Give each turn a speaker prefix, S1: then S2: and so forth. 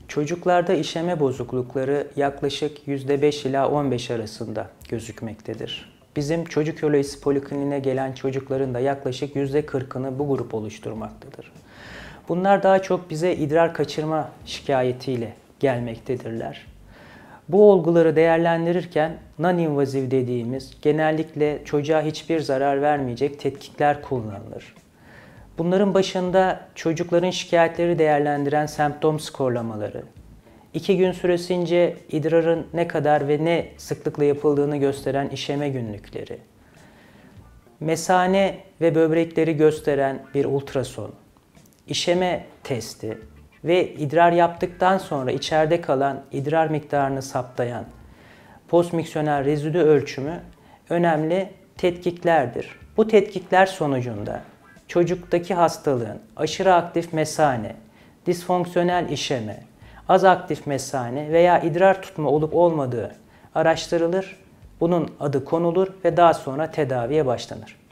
S1: Çocuklarda işeme bozuklukları yaklaşık %5 ila 15 arasında gözükmektedir. Bizim çocuk urolojisi polikliniğine gelen çocukların da yaklaşık %40'ını bu grup oluşturmaktadır. Bunlar daha çok bize idrar kaçırma şikayetiyle gelmektedirler. Bu olguları değerlendirirken non-invaziv dediğimiz genellikle çocuğa hiçbir zarar vermeyecek tetkikler kullanılır. Bunların başında çocukların şikayetleri değerlendiren semptom skorlamaları, 2 gün süresince idrarın ne kadar ve ne sıklıkla yapıldığını gösteren işeme günlükleri, mesane ve böbrekleri gösteren bir ultrason, işeme testi ve idrar yaptıktan sonra içeride kalan idrar miktarını saptayan postmiksiyonel rezidü ölçümü önemli tetkiklerdir. Bu tetkikler sonucunda çocuktaki hastalığın aşırı aktif mesane, disfonksiyonel işeme, az aktif mesane veya idrar tutma olup olmadığı araştırılır. Bunun adı konulur ve daha sonra tedaviye başlanır.